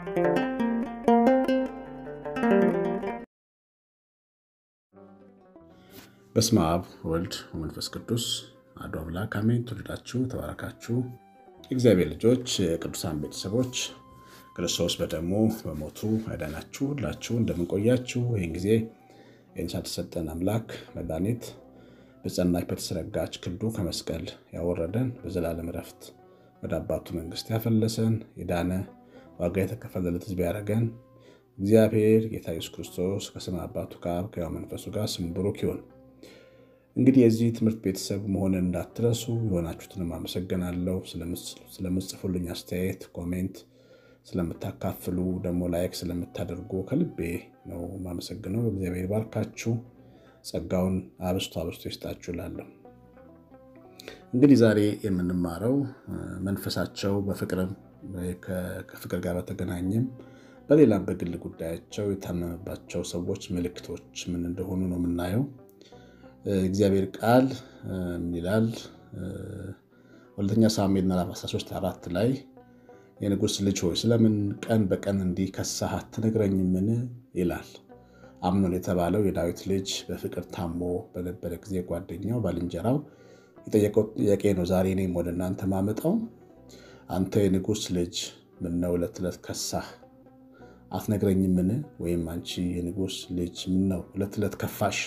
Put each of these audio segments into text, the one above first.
በስመ አብ ወልድ ወመንፈስ ቅዱስ አሐዱ አምላክ አሜን። ተወልዳችሁ ተባረካችሁ እግዚአብሔር ልጆች ቅዱሳን ቤተሰቦች ክርስቶስ በደሙ በሞቱ ያዳናችሁ ሁላችሁ እንደምንቆያችሁ ይህን ጊዜ የእንሳት ሰጠን አምላክ መድኃኒት በጸናች በተሰረጋች ክንዱ ከመስቀል ያወረደን በዘላለም ረፍት ወደ አባቱ መንግስት ያፈለሰን የዳነ ዋጋ የተከፈለለት ሕዝብ ያደረገን እግዚአብሔር ጌታ ኢየሱስ ክርስቶስ ከሰማይ አባቱ ጋር ከመንፈሱ ጋር ስሙ ብሩክ ይሁን። እንግዲህ የዚህ ትምህርት ቤተሰብ መሆንን እንዳትረሱ የሆናችሁትንም አመሰግናለሁ። ስለምትጽፉልኝ አስተያየት ኮሜንት ስለምታካፍሉ ደግሞ ላይክ ስለምታደርጉ ከልቤ ነው ማመሰግነው። እግዚአብሔር ባርካችሁ ጸጋውን አብስቶ ይስጣችሁ እላለሁ። እንግዲህ ዛሬ የምንማረው መንፈሳቸው በፍቅርም ከፍቅር ጋር በተገናኘም በሌላም በግል ጉዳያቸው የታመመባቸው ሰዎች ምልክቶች ምን እንደሆኑ ነው የምናየው። እግዚአብሔር ቃል ይላል ሁለተኛ ሳሙኤል ምዕራፍ 13:4 ላይ የንጉስ ልጅ ሆይ ስለምን ቀን በቀን እንዲህ ከሳህ አትነግረኝምን ይላል። አምኖን የተባለው የዳዊት ልጅ በፍቅር ታሞ በነበረ ጊዜ ጓደኛው ባልንጀራው የጠየቀው ጥያቄ ነው ዛሬ እኔም ወደ እናንተ ማመጣው። አንተ የንጉስ ልጅ ምን ነው ዕለት ከሳህ አትነግረኝምን? ወይም አንቺ የንጉስ ልጅ ምን ነው ዕለት ከፋሽ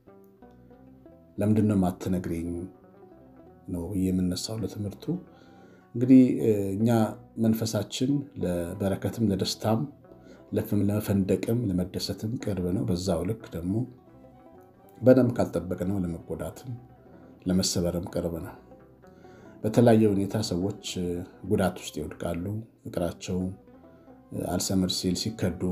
ለምንድነው ማትነግሪኝ ነው የምንነሳው ለትምህርቱ። እንግዲህ እኛ መንፈሳችን ለበረከትም ለደስታም ለፈንደቅም ለመደሰትም ቅርብ ነው። በዛው ልክ ደግሞ በደም ካልጠበቅነው ለመጎዳትም ለመሰበርም ቅርብ ነው። በተለያየ ሁኔታ ሰዎች ጉዳት ውስጥ ይወድቃሉ። ፍቅራቸው አልሰምር ሲል ሲከዱ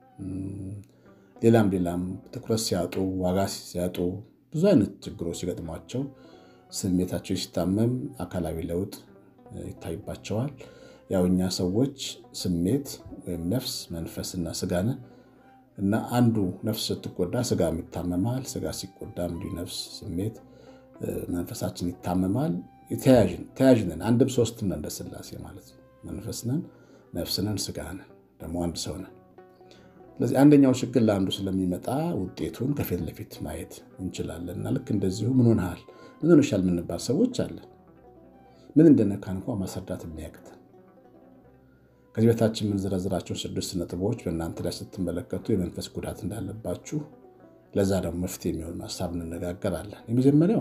ሌላም ትኩረት ሲያጡ ዋጋ ሲያጡ ብዙ አይነት ችግሮች ሲገጥሟቸው ስሜታቸው ሲታመም አካላዊ ለውጥ ይታይባቸዋል። ያው እኛ ሰዎች ስሜት ወይም ነፍስ መንፈስና ስጋ ነን እና አንዱ ነፍስ ስትጎዳ ስጋም ይታመማል። ስጋ ሲጎዳም ነፍስ ስሜት መንፈሳችን ይታመማል። ተያያዥ ነን። አንድም ሶስት ነን እንደ ሥላሴ ማለት ነው። መንፈስ ነን፣ ነፍስ ነን፣ ስጋ ነን፣ ደግሞ አንድ ሰው ነን። ስለዚህ አንደኛው ችግር ለአንዱ ስለሚመጣ ውጤቱን ከፊት ለፊት ማየት እንችላለን። እና ልክ እንደዚሁ ምን ሆነሻል የምንባል ሰዎች አለን። ምን እንደነካን እንኳን ማስረዳት የሚያቅተን። ከዚህ በታች የምንዘረዝራቸው 6 ነጥቦች በእናንተ ላይ ስትመለከቱ የመንፈስ ጉዳት እንዳለባችሁ ለዛ ደግሞ መፍትሄ የሚሆን ሐሳብ እንነጋገራለን። የመጀመሪያው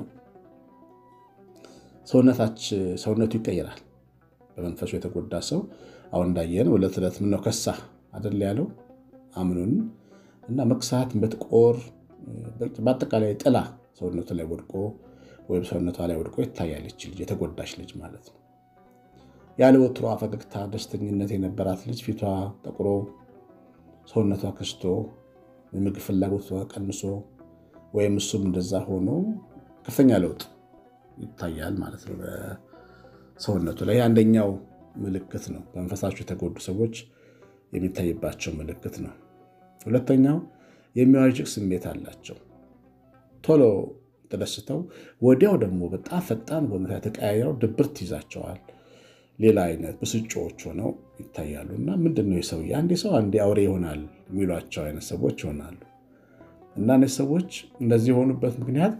ሰውነቱ ይቀየራል። በመንፈሱ የተጎዳ ሰው አሁን እንዳየነው ዕለት ምን ነው ከሳህ አይደል ያለው አምኑን እና መክሳት በጥቆር በአጠቃላይ ጥላ ሰውነቱ ላይ ወድቆ ወይም ሰውነቷ ላይ ወድቆ ይታያል። ልጅ የተጎዳሽ ልጅ ማለት ነው። ያለ ወትሮ ፈገግታ ደስተኝነት የነበራት ልጅ ፊቷ ጠቁሮ ሰውነቷ ከስቶ የምግብ ፍላጎቷ ቀንሶ ወይም እሱም እንደዛ ሆኖ ከፍተኛ ለውጥ ይታያል ማለት ነው በሰውነቱ ላይ። አንደኛው ምልክት ነው። በመንፈሳቸው የተጎዱ ሰዎች የሚታይባቸው ምልክት ነው። ሁለተኛው የሚዋዥቅ ስሜት አላቸው። ቶሎ ተደስተው ወዲያው ደግሞ በጣም ፈጣን በሁኔታ ተቀያይረው ድብርት ይዛቸዋል። ሌላ አይነት ብስጮች ሆነው ይታያሉና ምንድነው የሰውዬ አንዴ ሰው አንዴ አውሬ ይሆናል የሚሏቸው አይነት ሰዎች ይሆናሉ። እና እነዚህ ሰዎች እንደዚህ የሆኑበት ምክንያት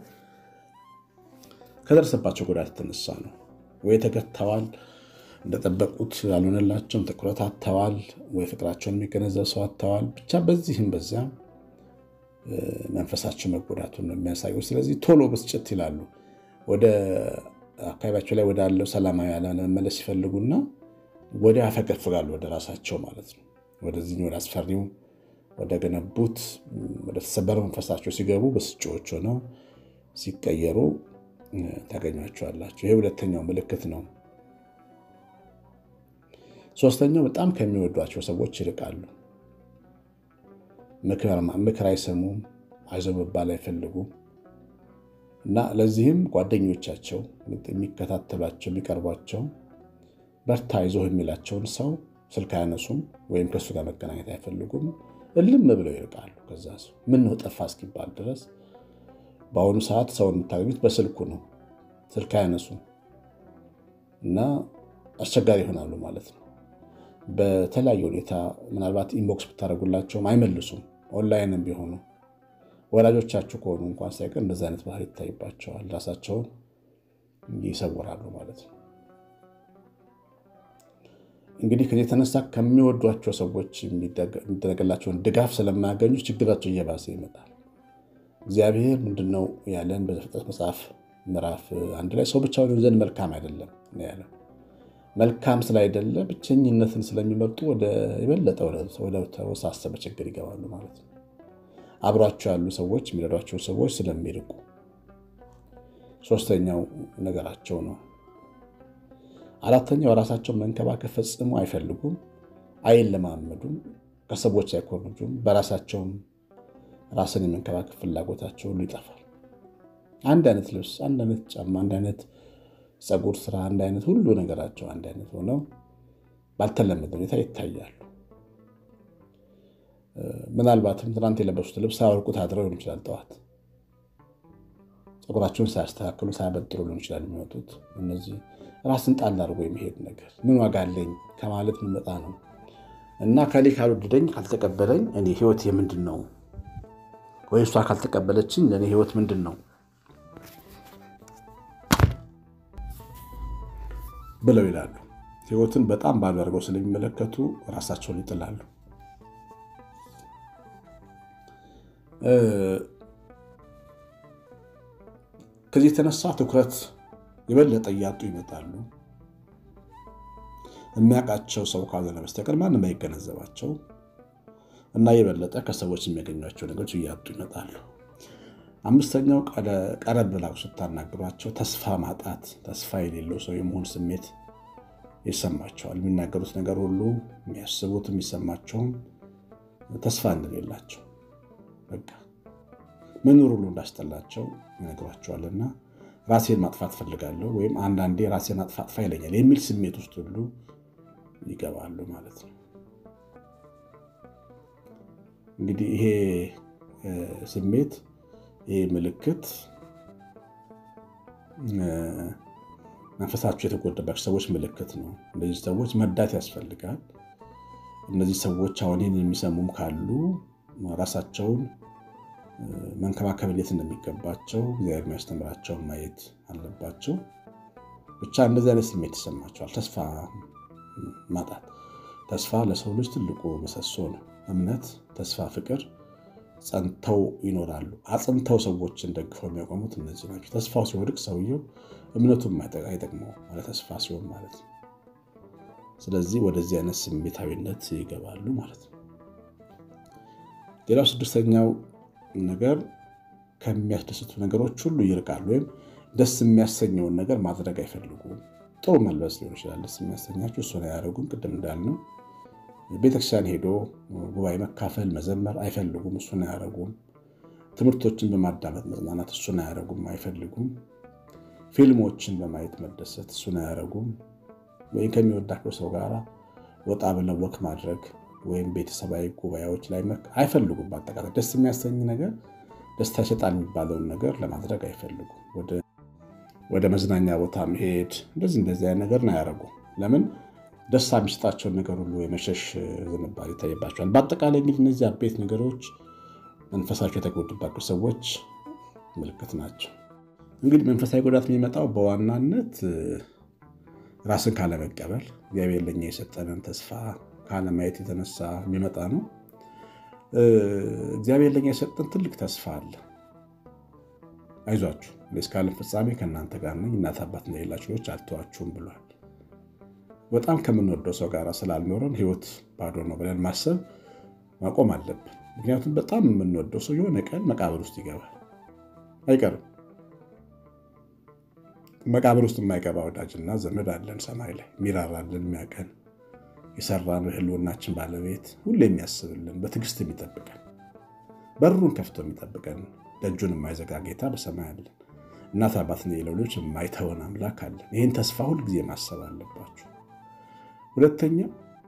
ከደረሰባቸው ጉዳት የተነሳ ነው። ወይ ተገተዋል፣ እንደጠበቁት ያልሆነላቸውም ትኩረት አጥተዋል፣ ወይ ፍቅራቸውን የሚገነዘብ ሰው አጥተዋል። ብቻ በዚህም በዚያም መንፈሳቸው መጎዳቱን ነው የሚያሳየው። ስለዚህ ቶሎ ብስጭት ይላሉ። ወደ አካባቢያቸው ላይ ወዳለው ሰላማዊ ዓለም ለመመለስ ይፈልጉና ወደ ያፈገፍጋሉ ወደ ራሳቸው ማለት ነው። ወደዚህ ወደ አስፈሪው ወደ ገነቡት ወደ ተሰበረው መንፈሳቸው ሲገቡ ብስጮች ሆነው ሲቀየሩ ታገኟቸዋላችሁ። ይሄ ሁለተኛው ምልክት ነው። ሶስተኛው በጣም ከሚወዷቸው ሰዎች ይርቃሉ። ምክር አይሰሙም፣ አይዞህ መባል አይፈልጉም እና ለዚህም ጓደኞቻቸው የሚከታተሏቸው የሚቀርቧቸው በርታ አይዞህ የሚላቸውን ሰው ስልክ አያነሱም ወይም ከሱ ጋር መገናኘት አይፈልጉም። እልም ብለው ይርቃሉ ከዛ ሰው። ምን ነው ጠፋ እስኪባል ድረስ በአሁኑ ሰዓት ሰው የምታገኙት በስልኩ ነው። ስልክ አያነሱም እና አስቸጋሪ ይሆናሉ ማለት ነው። በተለያየ ሁኔታ ምናልባት ኢንቦክስ ብታደርጉላቸው አይመልሱም። ኦንላይንም ቢሆኑ ወላጆቻችሁ ከሆኑ እንኳን ሳይቀር እንደዛ አይነት ባህሪ ይታይባቸዋል። ራሳቸውን ይሰውራሉ ማለት ነው። እንግዲህ ከዚህ የተነሳ ከሚወዷቸው ሰዎች የሚደረግላቸውን ድጋፍ ስለማያገኙ ችግራቸው እየባሰ ይመጣል። እግዚአብሔር ምንድነው ያለን በዘፍጥረት መጽሐፍ ምዕራፍ 1 ላይ ሰው ብቻውን ይሆን ዘንድ መልካም አይደለም ነው ያለው። መልካም ስላይደለ ብቸኝነትን ስለሚመርጡ ወደ የበለጠ ወደ ተወሳሰበ ችግር ይገባሉ ማለት ነው። አብሯቸው ያሉ ሰዎች የሚረዷቸው ሰዎች ስለሚርቁ ሶስተኛው ነገራቸው ነው። አራተኛው ራሳቸውን መንከባከብ ፈጽሞ አይፈልጉም፣ አይለማመዱም፣ ከሰዎች አይኮርጁም። በራሳቸውም ራስን የመንከባከብ ፍላጎታቸው ሁሉ ይጠፋል። አንድ አይነት ልብስ፣ አንድ አይነት ጫማ፣ አንድ አይነት ፀጉር ስራ፣ አንድ አይነት ሁሉ ነገራቸው አንድ አይነት ሆነው ባልተለመደ ሁኔታ ይታያሉ። ምናልባትም ትናንት የለበሱት ልብስ ሳያወልቁት አድረው ሊሆን ይችላል። ጠዋት ፀጉራቸውን ሳያስተካክሉ ሳያበጥሩ ሊሆን ይችላል የሚወጡት። እነዚህ ራስን ጣል አድርጎ የሚሄድ ነገር ምን ዋጋ አለኝ ከማለት የሚመጣ ነው እና ከሌ ካልወደደኝ ካልተቀበለኝ እኔ ህይወት የምንድን ነው? ወይ እሷ ካልተቀበለችኝ ለእኔ ህይወት ምንድን ነው ብለው ይላሉ። ህይወትን በጣም ባዶ አድርገው ስለሚመለከቱ ራሳቸውን ይጥላሉ። ከዚህ የተነሳ ትኩረት የበለጠ እያጡ ይመጣሉ። የሚያውቃቸው ሰው ካልሆነ በስተቀር ማንም አይገነዘባቸው እና የበለጠ ከሰዎች የሚያገኟቸው ነገሮች እያጡ ይመጣሉ። አምስተኛው ቀረብ ብላችሁ ስታናግሯቸው ተስፋ ማጣት፣ ተስፋ የሌለው ሰው የመሆን ስሜት ይሰማቸዋል። የሚናገሩት ነገር ሁሉ የሚያስቡት የሚሰማቸውም ተስፋ እንደሌላቸው በቃ መኖር ሁሉ እንዳስጠላቸው ይነግሯቸዋልና ራሴን ማጥፋት ፈልጋለሁ ወይም አንዳንዴ ራሴን አጥፋ ይለኛል የሚል ስሜት ውስጥ ሁሉ ይገባሉ ማለት ነው። እንግዲህ ይሄ ስሜት ይሄ ምልክት መንፈሳቸው የተጎዳባቸው ሰዎች ምልክት ነው። እነዚህ ሰዎች መርዳት ያስፈልጋል። እነዚህ ሰዎች አሁን የሚሰሙም ካሉ ራሳቸውን መንከባከብ እንዴት እንደሚገባቸው እግዚአብሔር የሚያስተምራቸውን ማየት አለባቸው። ብቻ እንደዚህ አይነት ስሜት ይሰማቸዋል። ተስፋ ማጣት። ተስፋ ለሰው ልጅ ትልቁ ምሰሶ ነው። እምነት፣ ተስፋ፣ ፍቅር ጸንተው ይኖራሉ። አጽንተው ሰዎችን ደግፈው የሚያቆሙት እነዚህ ናቸው። ተስፋው ሲወድቅ ሰውየው እምነቱም አይጠቅመው ማለት ተስፋ ሲሆን ማለት ነው። ስለዚህ ወደዚህ አይነት ስሜታዊነት ይገባሉ ማለት ነው። ሌላው ስድስተኛው ነገር ከሚያስደስቱ ነገሮች ሁሉ ይርቃሉ ወይም ደስ የሚያሰኘውን ነገር ማድረግ አይፈልጉም። ጥሩ መልበስ ሊሆን ይችላል ደስ የሚያሰኛቸው፣ እሱን አያደርጉም። ቅድም እንዳልነው ቤተክርስቲያን ሄዶ ጉባኤ መካፈል መዘመር አይፈልጉም፣ እሱን አያደርጉም። ትምህርቶችን በማዳመጥ መጽናናት እሱን አያደርጉም፣ አይፈልጉም። ፊልሞችን በማየት መደሰት እሱን አያደርጉም። ወይም ከሚወዳቸው ሰው ጋር ወጣ ብለው ወክ ማድረግ ወይም ቤተሰባዊ ጉባኤዎች ላይ አይፈልጉም። በአጠቃላይ ደስ የሚያሰኝ ነገር ደስታ ይሰጣል የሚባለውን ነገር ለማድረግ አይፈልጉም። ወደ መዝናኛ ቦታ መሄድ እንደዚህ አይነት ነገር ነው አያደርጉም። ለምን? ደስታ የሚሰጣቸውን ነገር ሁሉ የመሸሽ ዝንባሌ ይታይባቸዋል። በአጠቃላይ እንግዲህ እነዚህ አቤት ነገሮች መንፈሳቸው የተጎዱባቸው ሰዎች ምልክት ናቸው። እንግዲህ መንፈሳዊ ጉዳት የሚመጣው በዋናነት ራስን ካለመቀበል፣ እግዚአብሔር ለኛ የሰጠንን ተስፋ ካለማየት የተነሳ የሚመጣ ነው። እግዚአብሔር ለኛ የሰጠን ትልቅ ተስፋ አለ። አይዟችሁ እስከ ዓለም ፍጻሜ ከእናንተ ጋር ነኝ፣ እናት አባት እንደሌላችሁ ልጆች አልተዋችሁም ብሏል። በጣም ከምንወደው ሰው ጋር ስላልኖረን ህይወት ባዶ ነው ብለን ማሰብ ማቆም አለብን። ምክንያቱም በጣም የምንወደው ሰው የሆነ ቀን መቃብር ውስጥ ይገባል፣ አይቀርም። መቃብር ውስጥ የማይገባ ወዳጅና ዘመድ አለን ሰማይ ላይ ሚራራልን፣ የሚያቀን የሰራን ህልውናችን ባለቤት ሁሌ የሚያስብልን በትዕግስት የሚጠብቀን በሩን ከፍቶ የሚጠብቀን ደጁን የማይዘጋ ጌታ በሰማይ አለን። እናት አባት እንደሌለው ልጆች የማይተወን አምላክ አለን። ይህን ተስፋ ሁልጊዜ ማሰብ አለባችሁ። ሁለተኛ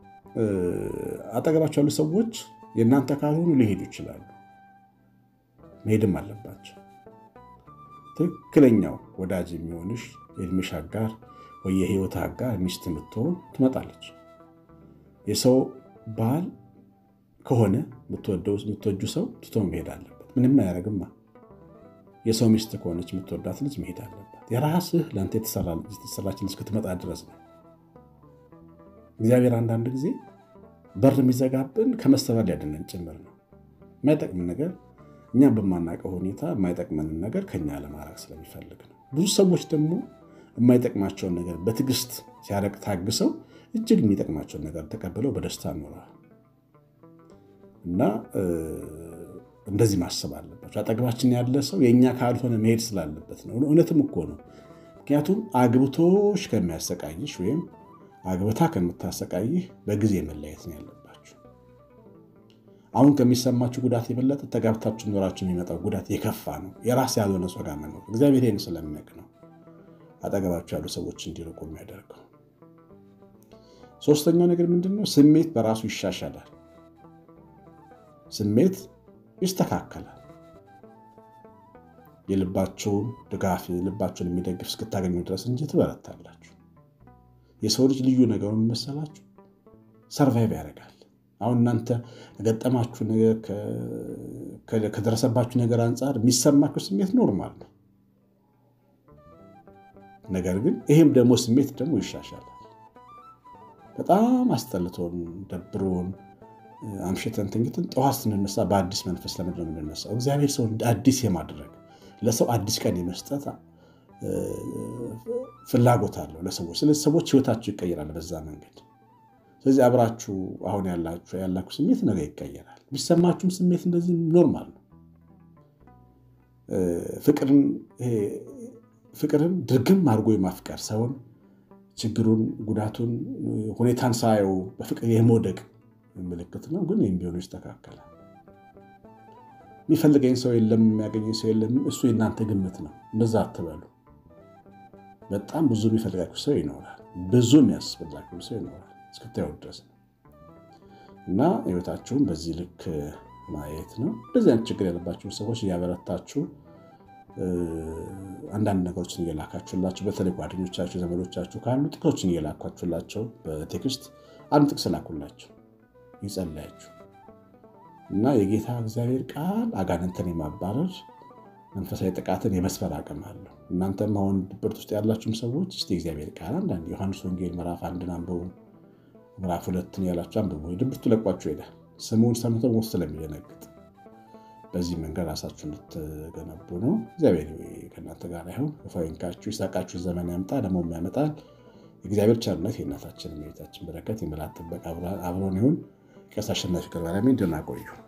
አጠገባቸው ያሉ ሰዎች የእናንተ ካልሆኑ ሊሄዱ ይችላሉ፣ መሄድም አለባቸው። ትክክለኛው ወዳጅ የሚሆንሽ የእድሜሽ አጋር ወይ የህይወት አጋር ሚስት የምትሆን ትመጣለች። የሰው ባል ከሆነ የምትወጁ ሰው ትቶ መሄድ አለበት። ምንም አያረግማ። የሰው ሚስት ከሆነች የምትወዳት ልጅ መሄድ አለበት። የራስህ ለአንተ የተሰራች ልጅ እስክትመጣ ድረስ ነው። እግዚአብሔር አንዳንድ ጊዜ በር የሚዘጋብን ከመሰበር ሊያድነን ጭምር ነው። የማይጠቅምን ነገር እኛ በማናውቀው ሁኔታ የማይጠቅመንን ነገር ከኛ ለማራቅ ስለሚፈልግ ነው። ብዙ ሰዎች ደግሞ የማይጠቅማቸውን ነገር በትዕግስት ሲያረቅ ታግሰው እጅግ የሚጠቅማቸውን ነገር ተቀብለው በደስታ ኖረዋል። እና እንደዚህ ማሰብ አለባቸው። አጠገባችን ያለ ሰው የኛ ካልሆነ መሄድ ስላለበት ነው። እውነትም እኮ ነው። ምክንያቱም አግብቶሽ ከሚያሰቃይሽ ወይም አግብታ ከምታሰቃይህ በጊዜ መለየት ነው ያለባችሁ። አሁን ከሚሰማችሁ ጉዳት የበለጠ ተጋብታችሁ ኖራችሁ የሚመጣው ጉዳት የከፋ ነው። የራስ ያልሆነ ሰው ጋር መኖር እግዚአብሔር ይህን ስለሚያውቅ ነው አጠገባችሁ ያሉ ሰዎች እንዲርቁ የሚያደርገው። ሶስተኛው ነገር ምንድነው? ስሜት በራሱ ይሻሻላል። ስሜት ይስተካከላል። የልባችሁን ድጋፍ ልባችሁን የሚደግፍ እስክታገኙ ድረስ እንጂ ትበረታላችሁ። የሰው ልጅ ልዩ ነገሩ መሰላችሁ ሰርቫይቭ ያደርጋል። አሁን እናንተ ከገጠማችሁ ነገር ከደረሰባችሁ ነገር አንፃር የሚሰማችሁ ስሜት ኖርማል ነው። ነገር ግን ይሄም ደግሞ ስሜት ደግሞ ይሻሻላል። በጣም አስጠልቶን ደብሮን አምሽተን ተኝተን ጠዋት ስንነሳ በአዲስ መንፈስ ለምንድን ነው የምንነሳው? እግዚአብሔር ሰው አዲስ የማድረግ ለሰው አዲስ ቀን የመስጠት ፍላጎት አለው ለሰዎች። ስለዚህ ሰዎች ህይወታቸው ይቀየራል በዛ መንገድ። ስለዚህ አብራችሁ አሁን ያላችሁ ስሜት ነገ ይቀየራል። ቢሰማችሁም ስሜት እንደዚህ ኖርማል ነው። ፍቅርን ድርግም አድርጎ የማፍቀር ሰውን ችግሩን፣ ጉዳቱን፣ ሁኔታን ሳየው በፍቅር የመውደቅ ምልክት ነው። ግን ይህም ቢሆን ይስተካከላል። የሚፈልገኝ ሰው የለም፣ የሚያገኘኝ ሰው የለም፣ እሱ የእናንተ ግምት ነው። እንደዛ አትበሉ። በጣም ብዙ የሚፈልጋችሁ ሰው ይኖራል። ብዙ የሚያስፈልጋችሁ ሰው ይኖራል እስክታዩ ድረስ ነው። እና ህይወታችሁን በዚህ ልክ ማየት ነው። እንደዚህ አይነት ችግር ያለባችሁ ሰዎች እያበረታችሁ አንዳንድ ነገሮችን እየላካችሁላቸው፣ በተለይ ጓደኞቻችሁ፣ ዘመዶቻችሁ ካሉ ጥቅሶችን እየላካችሁላቸው በቴክስት አንድ ጥቅስ ላኩላቸው ይጸልያችሁ እና የጌታ እግዚአብሔር ቃል አጋንንትን የማባረር መንፈሳዊ ጥቃትን የመስበር አቅም አለው። እናንተም አሁን ድብርት ውስጥ ያላችሁም ሰዎች እስቲ እግዚአብሔር ቃል አንዳንድ ዮሐንስ ወንጌል ምዕራፍ 1 አንብቡ፣ ምዕራፍ 2 ያላችሁ አንብቡ። ድብርቱ ለቋችሁ ይላል። ስሙን ሰምተው ሞት ስለሚደነግጥ በዚህ መንገድ ራሳችሁ እንድትገነቡ ነው። እግዚአብሔር ከእናንተ ጋር ይሁን። ከፋይንካችሁ ይሳቃችሁ ዘመን ያምጣ፣ ደግሞ ያመጣል። እግዚአብሔር ቸርነት፣ የእናታችን የቤታችን በረከት፣ የመላእክት ጥበቃ አብሮን ይሁን። ቄስ አሸናፊ ደህና ቆዩ።